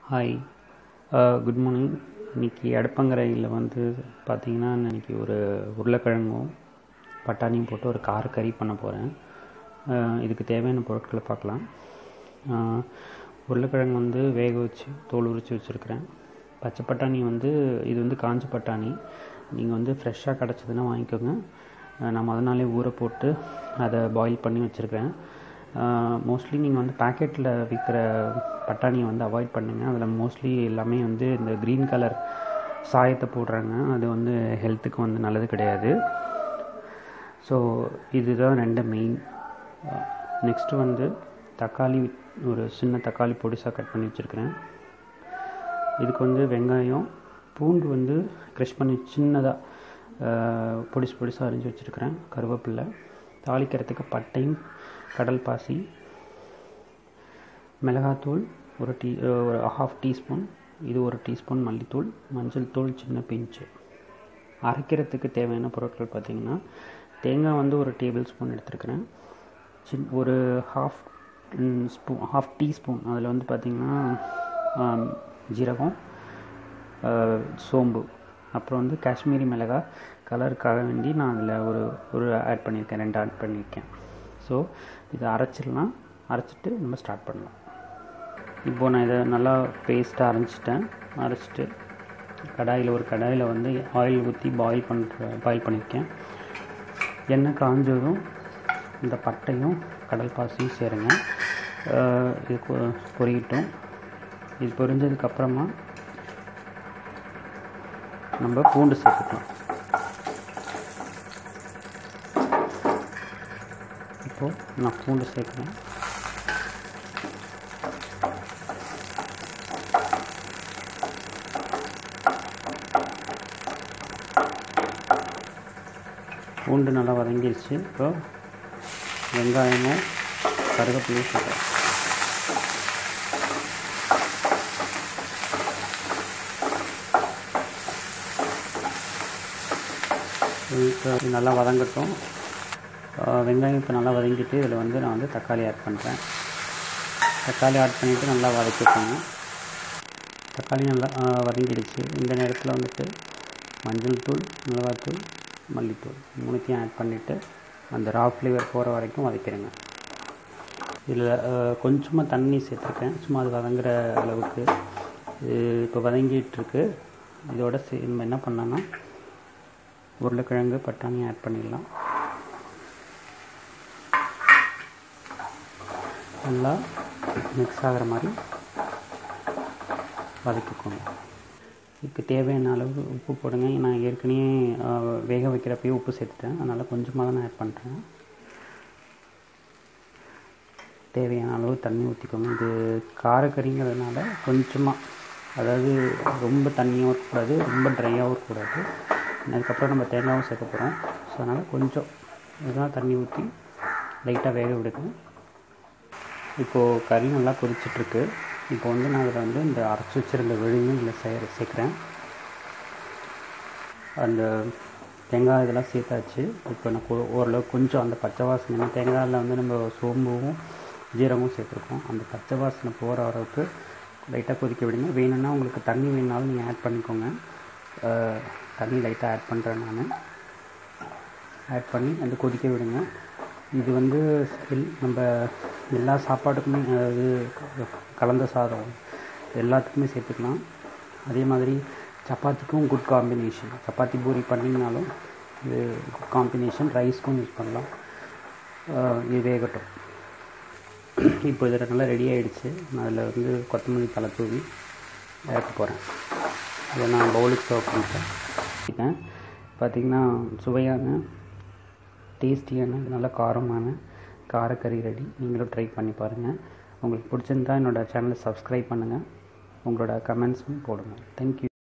Hi, good morning. இன்றைக்கி அடுப்பங்கரையில் வந்து பார்த்திங்கன்னா இன்றைக்கி ஒரு உருளைக்கிழங்கும் பட்டாணியும் போட்டு ஒரு காரக்கறி பண்ண போகிறேன். இதுக்கு தேவையான பொருட்களை பார்க்கலாம். உருளைக்கிழங்கு வந்து வேக வச்சு தோல் உரித்து வச்சுருக்கிறேன். பச்சை பட்டாணி வந்து இது வந்து காஞ்ச பட்டாணி, நீங்கள் வந்து ஃப்ரெஷ்ஷாக கிடச்சதுன்னா வாங்கிக்கோங்க. நம்ம அதனாலே ஊற போட்டு அதை பாயில் பண்ணி வச்சுருக்கிறேன். மோஸ்ட்லி நீங்கள் வந்து பேக்கெட்டில் விற்கிற பட்டாணியை வந்து அவாய்ட் பண்ணுங்கள். அதில் மோஸ்ட்லி எல்லாமே வந்து இந்த க்ரீன் கலர் சாயத்தை போடுறாங்க. அது வந்து ஹெல்த்துக்கு வந்து நல்லது கிடையாது. ஸோ இதுதான் ரெண்டு மெயின். நெக்ஸ்ட்டு வந்து தக்காளி, ஒரு சின்ன தக்காளி பொடிசாக கட் பண்ணி வச்சுருக்கிறேன். இதுக்கு வந்து வெங்காயம், பூண்டு வந்து க்ரஷ் பண்ணி சின்னதாக பொடிசாக அரிஞ்சு வச்சுருக்கிறேன். கருவேப்பிலை, தாளிக்கிறதுக்கு பட்டையும் கடல் பாசி, மிளகாத்தூள் ஒரு ½ டீஸ்பூன், இது ஒரு டீஸ்பூன் மல்லித்தூள், மஞ்சள் தூள் சின்ன பிஞ்சு. அரைக்கிறதுக்கு தேவையான பொருட்கள் பார்த்திங்கன்னா, தேங்காய் வந்து ஒரு டேபிள் ஸ்பூன் எடுத்துருக்கிறேன். ஒரு ½ டீஸ்பூன் அதில் வந்து பார்த்திங்கன்னா ஜீரகம், சோம்பு, அப்புறம் வந்து காஷ்மீரி மிளகாய் கலருக்காக வேண்டி நான் அதில் ஒரு ஆட் பண்ணியிருக்கேன், 2 ஆட் பண்ணியிருக்கேன். ஸோ இதை அரைச்சிட்டு நம்ம ஸ்டார்ட் பண்ணலாம். இப்போது நான் இதை நல்லா பேஸ்ட்டாக அரைச்சிட்டு கடாயில் வந்து ஆயில் ஊற்றி பாயில் பண்ணியிருக்கேன். எண்ணெய் காஞ்சதும் இந்த பட்டையும் கடல் பாசியும் சேருங்க. இது பொரியட்டும். இது பொரிஞ்சதுக்கப்புறமா நம்ம பூண்டு சேர்த்துக்கலாம். இப்போது நான் பூண்டு சேர்க்குறேன். பூண்டு நல்லா வதங்கிடுச்சு. இப்போ வெங்காயமும் கருவேப்பிலையும் சேர்க்குறேன். இப்போ நல்லா வதங்கட்டும். வெங்காயம் இப்போ நல்லா வதங்கிட்டு இதில் வந்து நான் வந்து தக்காளி ஆட் பண்ணுறேன். தக்காளி ஆட் பண்ணிவிட்டு நல்லா வதக்கிக்கோங்க. தக்காளி நல்லா வதங்கிடுச்சு. இந்த நேரத்தில் வந்துட்டு மஞ்சள் தூள், மிளகாத்தூள், மல்லித்தூள் 3த்தையும் ஆட் பண்ணிவிட்டு அந்த ரா ஃப்ளேவர் போகிற வரைக்கும் வதக்கிடுங்க. இதில் கொஞ்சமாக தண்ணி சேர்த்துருக்கேன், சும்மா அது வதங்குற அளவுக்கு. இப்போ வதங்கிட்டுருக்கு. இதோட நம்ம என்ன பண்ணலான்னா உருளைக்கிழங்கு பட்டாணி ஆட் பண்ணிடலாம். நல்லா மிக்ஸ் ஆகிற மாதிரி வதக்கிக்கோங்க. இதுக்கு தேவையான அளவு உப்பு போடுங்க. நான் ஏற்கனவே வேக வைக்கிறப்பயே உப்பு சேர்த்துட்டேன், அதனால் கொஞ்சமாக தான் நான் ஆட் பண்ணுறேன். தேவையான அளவு தண்ணி ஊற்றிக்கோங்க. இது காரக்கறிங்கிறதுனால கொஞ்சமாக, அதாவது ரொம்ப தண்ணியாகவும் இருக்கக்கூடாது, ரொம்ப ட்ரையாகவும் இருக்கக்கூடாது. அதுக்கப்புறம் நம்ம தேங்காயும் சேர்க்க போகிறோம். ஸோ அதனால் கொஞ்சம் இதெல்லாம் தண்ணி ஊற்றி லைட்டாக வேக விடுங்க. இப்போது கறி நல்லா கொதிச்சிட்ருக்கு. இப்போ வந்து நான் அதில் வந்து இந்த அரைச்சி வச்சுருந்த விழுங்கும் இதில் சேர்க்குறேன். அந்த தேங்காய் இதெல்லாம் சேர்த்தாச்சு. இப்போ நான் ஓரளவு கொஞ்சம் அந்த பச்சை வாசனை, தேங்காயில் வந்து நம்ம சோம்பும் ஜீரகமும் சேர்த்துருக்கோம், அந்த பச்சை வாசனை போகிற அளவுக்கு லைட்டாக கொதிக்க விடுங்க. வேணும்னா உங்களுக்கு தண்ணி வேணுனாலும் நீங்கள் ஆட் பண்ணிக்கோங்க. தண்ணி லைட்டாக ஆட் பண்ணுறேன் நான். ஆட் பண்ணி அந்த கொதிக்க விடுங்க. இது வந்து நம்ம எல்லா சாப்பாட்டுக்குமே, அதாவது கலந்த சாதம் எல்லாத்துக்குமே சேர்த்துக்கலாம். அதே மாதிரி சப்பாத்திக்கும் குட் காம்பினேஷன். சப்பாத்தி பூரி பண்ணிங்கனாலும் இது குட் காம்பினேஷன். ரைஸ்க்கும் யூஸ் பண்ணலாம். இது வேகட்டும். இப்போ இதில் நல்லா ரெடி ஆகிடுச்சு. நான் அதில் வந்து கொத்தமல்லி தலை தூவி இறக்க போகிறேன். அதை நான் பவுலுக்கு சர்வ் பண்ணிட்டேன். பார்த்திங்கன்னா சுவையான, டேஸ்டியான, நல்ல காரமான காரக்கறி ரெடி. நீங்களும் ட்ரை பண்ணி பாருங்கள். உங்களுக்கு பிடிச்சிருந்தா என்னோடய சேனலை சப்ஸ்கிரைப் பண்ணுங்கள். உங்களோட கமெண்ட்ஸும் போடுங்க. தேங்க்யூ.